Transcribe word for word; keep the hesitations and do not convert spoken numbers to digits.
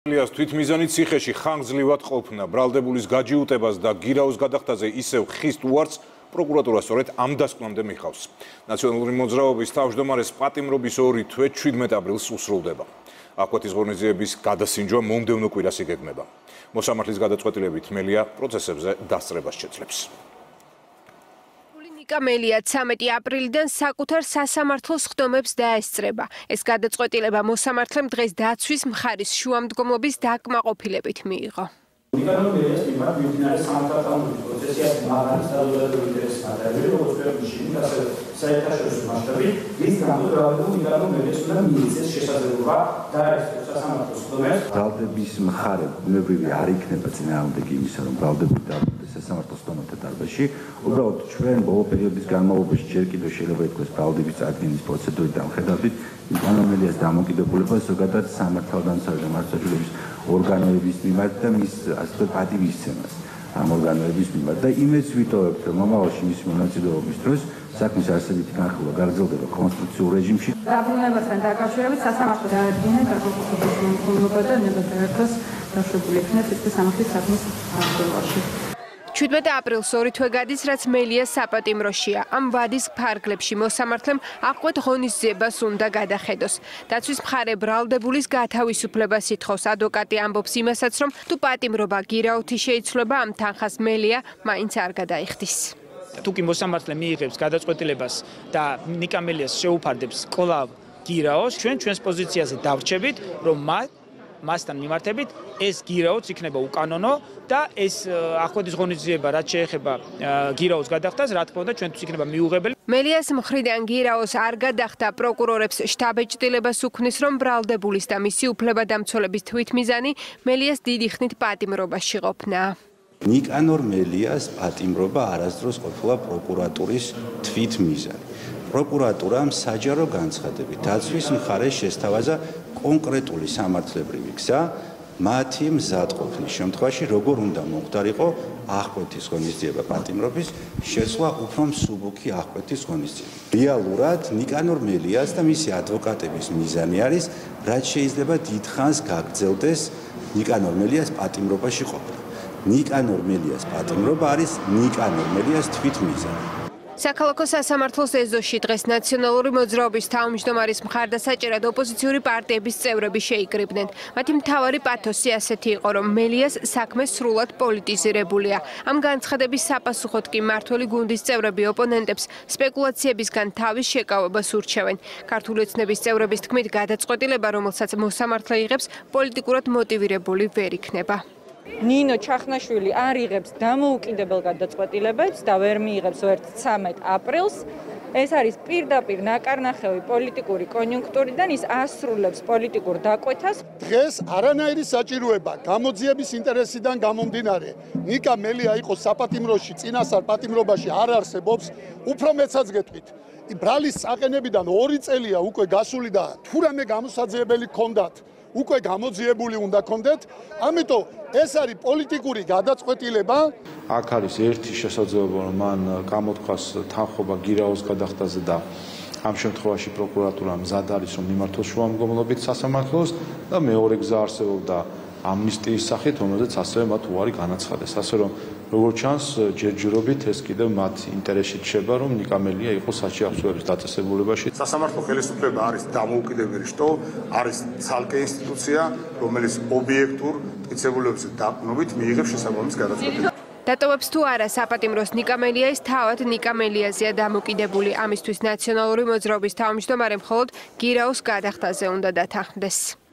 ლიას თვითმიზანი ციხეში ხანგრძლივად ყოფნა, ბრალდებულის გაჯიუტებას და გირაოს გადახდაზე ისევ ხის უარს პროკურატურა სწორედ ამ დასკვნამდე მიხავს. ნაციონალური მოძრაობის თავმჯდომარეს პატიმრობის ორი თვე შვიდმეტ აპრილს usრულდება. აკვეთის ღონისძიების გადასინჯვა მომდევნო კვირას იგეგმება. მოსამართლის გადაწყვეტილებით მელია პროცესებზე დასწრებას შეძლებს. მელია ცამეტი აპრილიდან საკუთარ სასამართლოს ხდომებს დაესწრება. ეს გადაწყვეტილება მოსამართლემ დღეს დაცვის მხარის შუამდგომლობის დაკმაყოფილებით მიიღო. ნიკანორ მელიას მიმართ მიმდინარე სამართალდამტვრის პროცესი არის მაგარი საზოგადოებრივი ინტერესის მატარებელი, როგორც ქვეყნის ასე საერთაშორისო მასშტაბით, რის გამო ბრალდებულ ნიკანორ მელიას უნდა მიეცეს შესაძლებლობა დაესწროს სასამართლოს ხდომებს. ბრალდების მხარე ბუნებრივი არ იქნება წინააღმდეგი იმისა, რომ ბრალდებული დაბრუნდეს სასამართლოს ხდომათა დარბაზში. უბრალოდ ჩვენ ბოლო პერიოდის განმავლობაში ჯერ კიდევ შეიძლება ითქვას ბრალდების წარდგენის პროცედურიდან ხედავთ ნიკანორ მელიას დამოკიდებულება ზოგადად სამართალდამცავი და მართლმსაჯულების ორგანოების მიმართ და მის ასე პატივისცემას ამ ორგანოების მიმართ და იმედს ვიტოვებთ, რომ მომავალში მისი მონაწილეობის დროს საქმის არსებითი განხილვა გაგრძელდება კონსტიტუციურ რეჟიმში. დაბრუნებასთან დაკავშირებით სასამართლო დაადგინა გადაწყვეტილების მომხმარება და ნებადართოს დაშვებული იქნა თითქმის სამართლის საქმის განხილვაში. შვიდმეტ აპრილს ორი თვე გადის, რაც მელიას საპატიმროშია. ამ ვადის ფარგლებში მოსამართლემ აყვეთ ღონისძიებას უნდა გადახედოს. დაცვის მხარე ბრალდებულის გათავისუფლებას ითხოვს. ადვოკატი ამბობს იმასაც, რომ თუ პატიმრობა გირაოთი შეიცვლება, ამ თანხას მელია მაინც არ გადაიხდის. თუ კი მოსამართლე მიიღებს გადაწყვეტილებას და ნიკა მელიას შეუფარდებს კვლავ გირაოს, ჩვენ ჩვენს პოზიციაზე დავრჩებით, რომ მათ მასთან მიმართებით ეს გირაოც იქნება უკანონო და ეს ახვედის ღონისძიება რაც შეეხება გირაოს გადახდას, რა თქმა უნდა, ჩვენთვის იქნება მიუღებელი. მელიას მხრიდან გირაოს არ გადახდა პროკურორებს შტაბეჭდილებას უქმნის, რომ ბრალდებულის და მისი უფლებადამცველების თვითმიზანი მელიას დიდი ხნით პატიმრობაში ყოფნა. ნიკანორ მელიას პატიმრობა არასდროს ყოფილა პროკურატურის თვითმიზანი. პროკურატურამ საჯარო განცხადებით დაცვის მხარეს შესთავაზა კონკრეტული სამართლებრივი გზა მათი მზადყოფნის შემთხვევაში, როგორ უნდა მოხდარიყო აღკვეთის ღონისძიება პატიმრობის შეცვლა უფრო მსუბუქი აღკვეთის ღონისძიება. რეალურად ნიკანორ მელიას და მისი ადვოკატების მიზანი არის, რაც შეიძლება დიდხანს გაგრძელდეს ნიკანორ მელიას პატიმრობაში ყოფნა. ნიკანორ მელიას პატიმრობა არის ნიკანორ მელიას თვითმიზანი. საქალაქო სასამართლოს ეზოში დღეს ნაციონალური მოძრაობის თავმჯდომარის მხარდასაჭერად ოპოზიციური პარტიების წევრები შეიკრიბნენ. მათი მთავარი პათოსი ასეთი იყო, რომ მელიას საქმე სრულად პოლიტიზირებულია. ამ განცხადების საპასუხოდ კი მმართველი გუნდის წევრები ოპონენტებს სპეკულაციებისგან თავის შეკავებას ურჩევენ. ქართული ოცნების წევრების თქმით, გადაწყვეტილება, რომელსაც მოსამართლე იღებს, პოლიტიკურად მოტივირებული ვერ იქნება. ნინო ჩახნაშვილი არ იღებს დამოუკიდებელ გადაწყვეტილებებს და ვერ მიიღებს ვერც ცამეტ აპრილს. ეს არის პირდაპირ ნაკარნახევი პოლიტიკური კონიუნქტურიდან, ის ასრულებს პოლიტიკურ დაკვეთას. დღეს არანაირი საჭიროება გამოძიების ინტერესიდან გამომდინარე ნიკა მელია იყოს საპატიმროში, წინასწარ პატიმრობაში არ არსებობს. უფრო მეცაც გეტყვით, ბრალის საყენებიდან ორი წელია უკვე გასული და თუ რამე გამოსაძიებელი ჰქონდათ, უკვე გამოძიებული უნდა ჰქონდეთ, ამიტომ ეს არის პოლიტიკური გადაწყვეტილება. აქ არის ერთი შესაძლებლობა, რომ მან გამოთქვას თანხმობა გირაოს გადახდაზე და ამ შემთხვევაში პროკურატურა მზად არის, რომ მიმართოს შუამდგომლობით სასამართლოს და მეორე გზა არსებობდა ამნისტიის სახით, რომელზეც ასევე მათ უარი განაცხადეს. ასე რომ როგორც ჩანს, ჯერჯერობით ეს კიდევ მათ ინტერესში რჩება, რომ ნიკა მელია იყოს საჩი აღსრულების დაწესებულებაში. სასამართლო ხელისუფლება არის დამოუკიდებელი შტო, არის ცალკე ინსტიტუცია, რომელიც ობიექტურ მტკიცებულებებზე დაყრდნობით მიიღებს შესაბამის გადაწყვეტილებას. დატოვებს თუ არა საპატიმროს ნიკა მელია, ის თავად ნიკა მელიაზეა დამოკიდებული. ამისთვის ნაციონალური მოძრაობის თავმჯდომარე მხოლოდ გირაოს გადახდაზე უნდა დათანხმდეს.